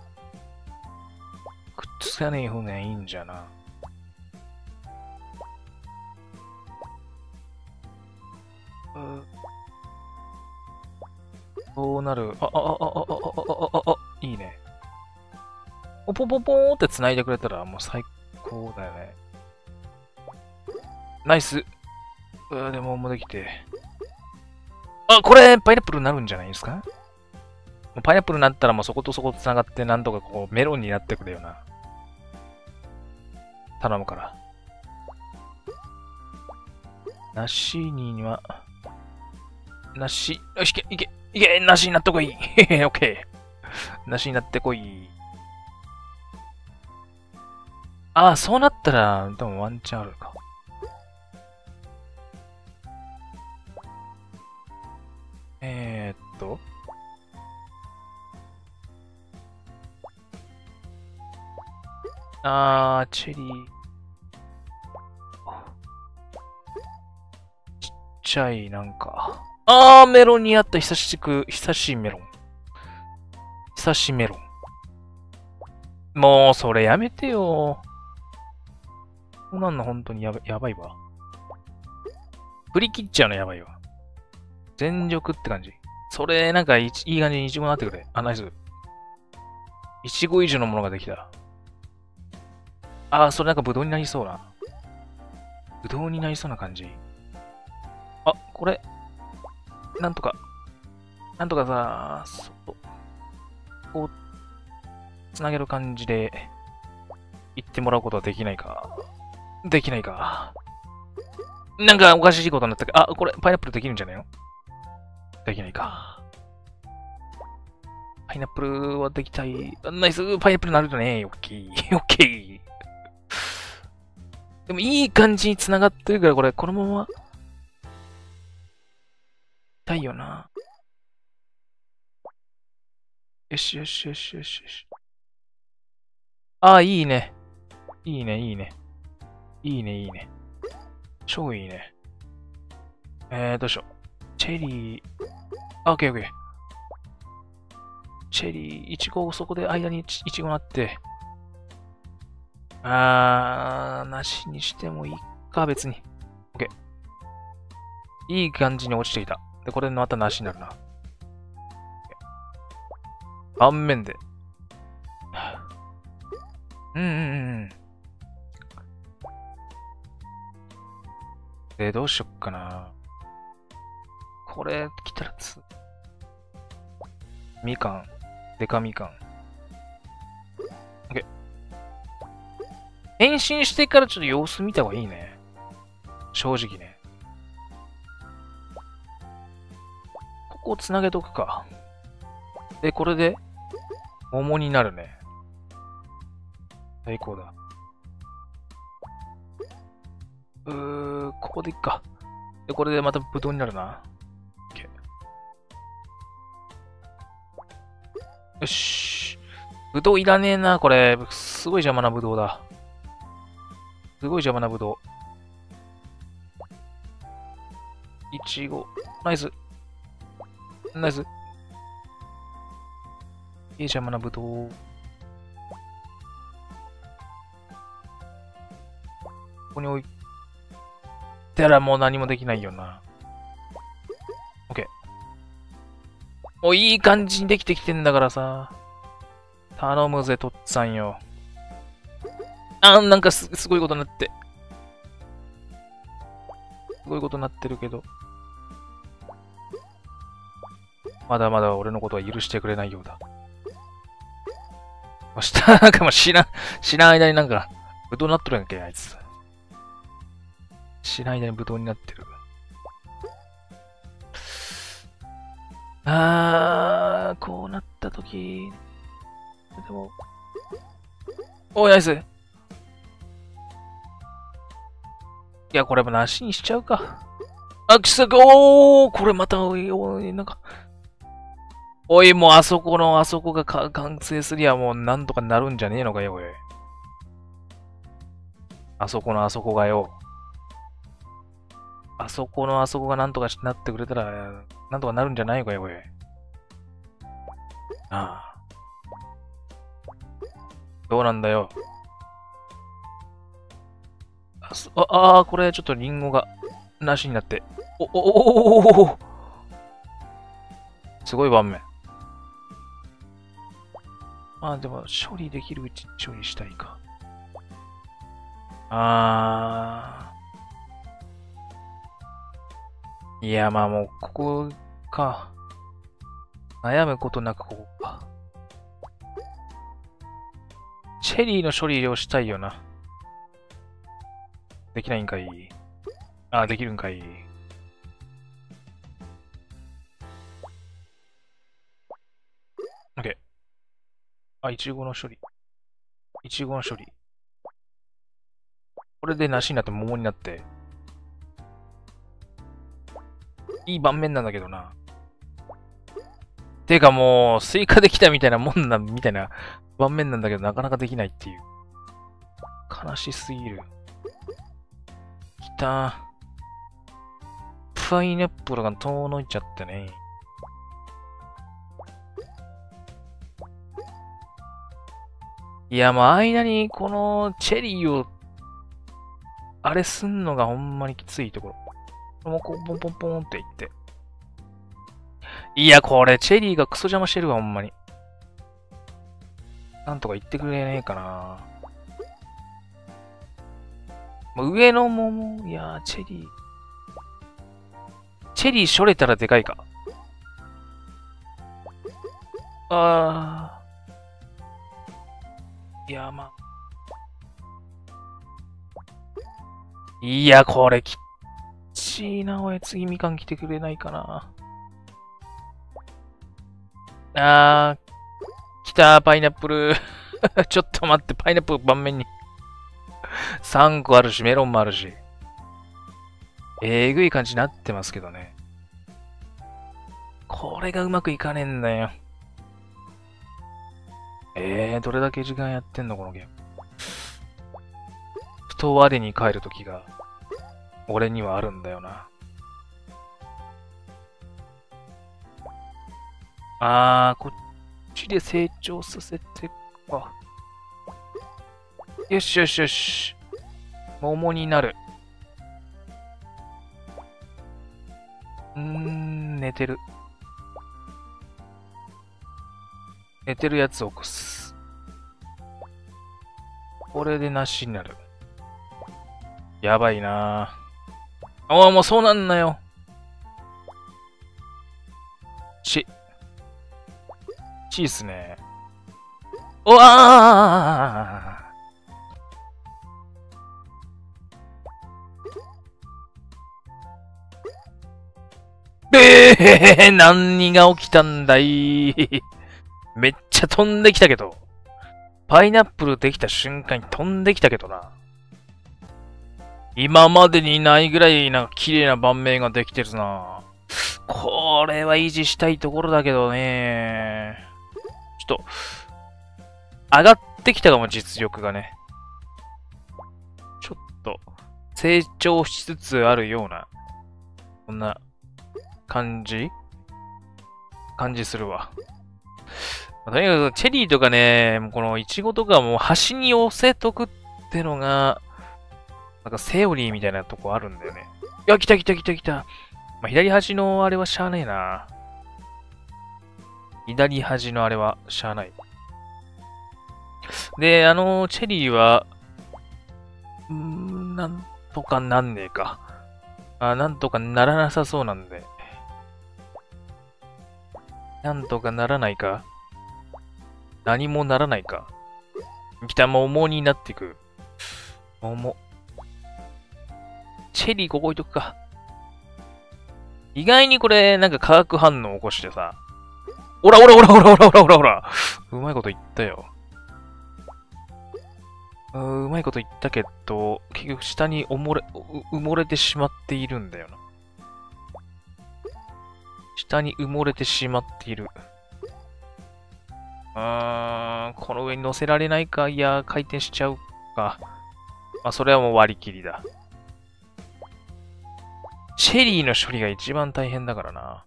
A: くっつかねえ方がいいんじゃな。そうなる。いいね。ポポーって繋いでくれたらもう最高だよね。ナイス。でももうできて。これパイナップルになるんじゃないですか？パイナップルになったらもうそことそこ繋がってなんとかメロンになってくれよな。頼むから。梨には、梨、よし、いけ、梨になってこい。オッケー。梨になってこい。 ああ、そうなったら、でもワンチャンあるか。えーっと。チェリー。ちっちゃい、なんか。メロンにあった久しいメロン。久しメロン。もう、それやめてよ。そうなんの本当にやばいわ。振り切っちゃうのやばいわ。全力って感じ。それ、なんかいい感じにイチゴになってくれ。ナイス。イチゴ以上のものができた。それなんかブドウになりそうな。ブドウになりそうな感じ。これ、なんとかさ、こう、つなげる感じで、言ってもらうことはできないか。できないか。なんかおかしいことになったけど、これ、パイナップルできるんじゃないの？できないか。パイナップルはできたい。ナイス、パイナップルなるよね。オッケー。オッケー。でもいい感じに繋がってるから、このまま、たいよな。よしよしよしよしよし。いいね。いいね、いいね。いいね、いいね。超いいね。どうしよう。チェリー。オッケーオッケー。チェリー、イチゴ、そこで間にイチゴがあって。なしにしてもいいか、別に。オッケー。いい感じに落ちていた。で、これまたなしになるな。盤面で。うんうんうん。で、どうしよっかな。これ、来たらみかん。デカみかん。OK。変身してからちょっと様子見た方がいいね。正直ね。ここをつなげとくか。で、これで、桃になるね。最高だ。ここでいっか。で、これでまたブドウになるな。OK。よし。ブドウいらねえな、これ。すごい邪魔なブドウだ。すごい邪魔なブドウ。いちご。ナイス。ナイス。いい邪魔なブドウ。ここに置いたらもう何もできないよな。OK。いい感じにできてきてんだからさ。頼むぜ、とっつぁんよ。なんかすごいことになって。すごいことになってるけど。まだまだ俺のことは許してくれないようだ。なんかもう知らん間になんか、ブドウになっとるやんけ、あいつ。知らん間にブドウになってる。こうなったとき。でも。ナイス。いや、これもなしにしちゃうか。キサか、これまた、なんか。もうあそこが完成すりゃもうなんとかなるんじゃねえのかよ、おい。あそこがよ。あそこがなんとかなってくれたら、なんとかなるんじゃないのかよ、おい。どうなんだよ。これちょっとリンゴがなしになって。すごい盤面。でも処理できるうちに処理したいか。いや、もう、ここか。悩むことなくここか。チェリーの処理をしたいよな。できないんかい。できるんかい。OK。いちごの処理。いちごの処理。 これで梨になって桃になって。いい盤面なんだけどな。てかもう、スイカできたみたいなもんな、みたいな盤面なんだけど、なかなかできないっていう。悲しすぎる。きた。パイナップルが遠のいちゃってね。いや、もう間にこのチェリーを、あれすんのがほんまにきついところ。もうこうポンポンポンっていって。いや、これチェリーがクソ邪魔してるわ、ほんまに。なんとか言ってくれねえかな。上の桃、いやー、チェリー。チェリーしょれたらでかいか。いや、まあ。いや、これきっちいな、おい。次みかん来てくれないかな。来た、パイナップル。ちょっと待って、パイナップル盤面に。3個あるし、メロンもあるし。えぐい感じになってますけどね。これがうまくいかねえんだよ。どれだけ時間やってんのこのゲーム。ふと我に帰るときが、俺にはあるんだよな。こっちで成長させてか。よしよしよし。桃になる。寝てる。寝てるやつを起こす。これでなしになる。やばいなぁ。もうそうなんなよ。ちっすね。うわー何が起きたんだいめっちゃ飛んできたけど。パイナップルできた瞬間に飛んできたけどな。今までにないぐらいなんか綺麗な盤面ができてるな。これは維持したいところだけどね。ちょっと、上がってきたかも、実力がね。ちょっと、成長しつつあるような、こんな感じするわ。とにかく、チェリーとかね、このイチゴとかもう端に寄せとくってのが、なんかセオリーみたいなとこあるんだよね。いや、来た来た来た来た。まあ、左端のあれはしゃあねえな。左端のあれはしゃあない。で、チェリーは、なんとかなんねえか。なんとかならなさそうなんで。なんとかならないか。何もならないか。来た、桃になってく。桃。チェリーここ置いとくか。意外にこれ、なんか化学反応起こしてさ。おらおらおらおらおらおらおらおら。うまいこと言ったよ。うまいこと言ったけど、結局下に埋もれてしまっているんだよな。下に埋もれてしまっている。この上に乗せられないか。いや、回転しちゃうか。まあ、それはもう割り切りだ。チェリーの処理が一番大変だからな。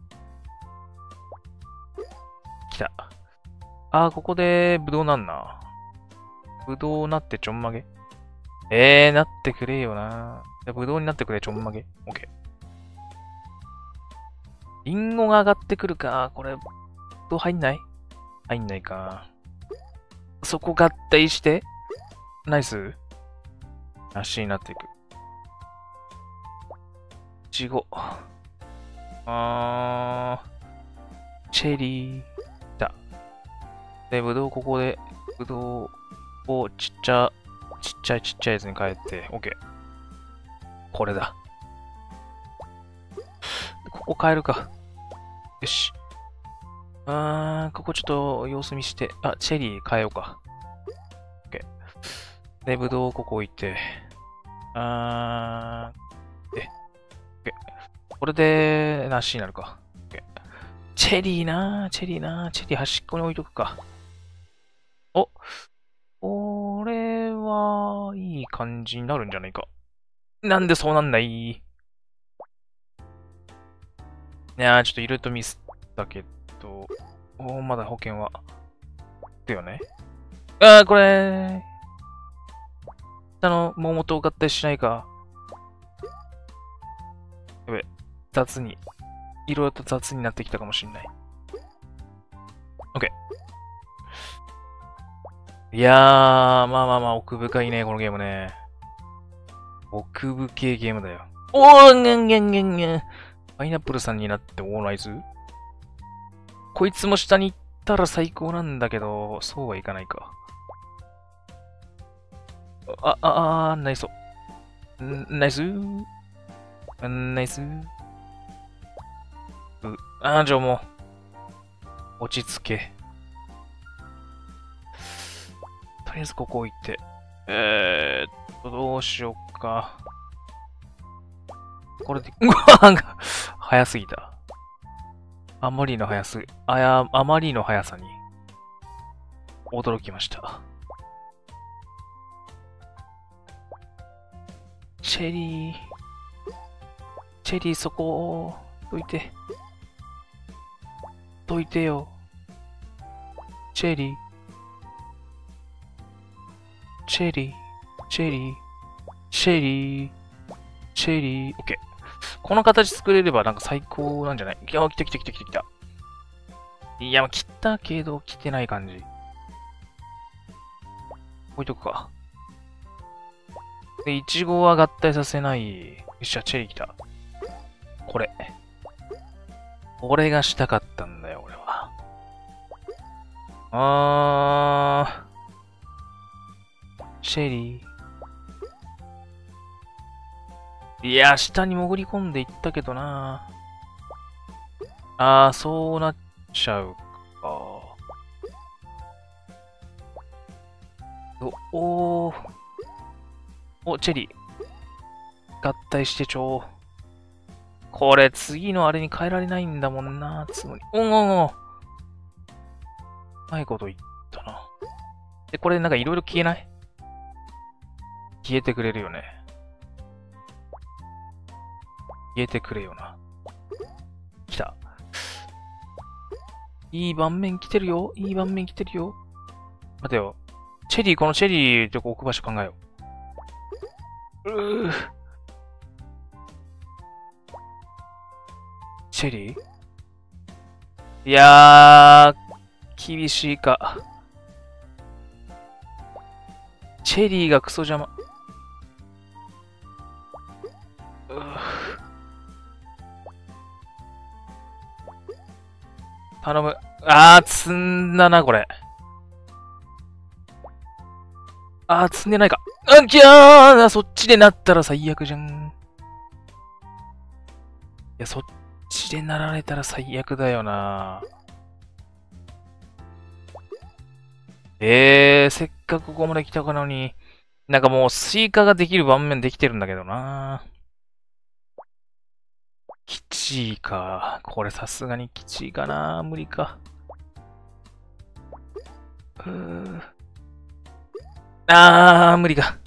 A: 来た。ここでブドウなんな。ブドウなってちょんまげなってくれよな。ブドウになってくれ、ちょんまげ。オッケー。リンゴが上がってくるか。これ、ブドウ入んない入んないか。そこ合体して。ナイス。梨になっていく。いちご。チェリー。だ。で、ぶどうここで、ぶどうをちっちゃいやつに変えて、OK。これだ。ここ変えるか。よし。ここちょっと様子見して、チェリー変えようか。OK。で、ぶどうをここ置いて。 これで、なしになるか。チェリーなー、チェリー端っこに置いとくか。お、これは、いい感じになるんじゃないか。なんでそうなんない？いやー、ちょっといろいろとミスったけど、まだ保険は。だよね。これ、桃と合体しないか。やべ、雑に。いろいろと雑になってきたかもしんない。OK。いやー、まあ、奥深いね、このゲームね。奥深いゲームだよ。パイナップルさんになってオーライズ？こいつも下に行ったら最高なんだけど、そうはいかないか。ナイス。ナイス。ナイス。じゃあもう、落ち着け。とりあえずここ置いて。どうしようか。これで、うわ早すぎた。あまりの速さに驚きました。チェリーそこ、どいてよ。チェリー、オッケー。この形作れればなんか最高なんじゃない？いや、来た。いや、来たけど来てない感じ。置いとくか。で、イチゴは合体させない。よっしゃ、チェリー来た。これ。俺がしたかったんだよ、俺は。チェリー。いや、下に潜り込んでいったけどな。そうなっちゃうか。チェリー。合体してちょう。これ、次のあれに変えられないんだもんな、つむり。うまいこと言ったな。で、これなんかいろいろ消えない？消えてくれるよね。消えてくれよな。来た。いい盤面来てるよ。待てよ。このチェリーって置く場所考えよう。チェリー？いやー、厳しいか。チェリーがクソ邪魔。頼む。積んだな、これ。積んでないか。そっちでなったら最悪じゃん。いや、そっちでなられたら最悪だよな。せっかくここまで来たかのに、なんかもうスイカができる盤面できてるんだけどな。きちいか。これさすがにきちいかな。無理か。無理か。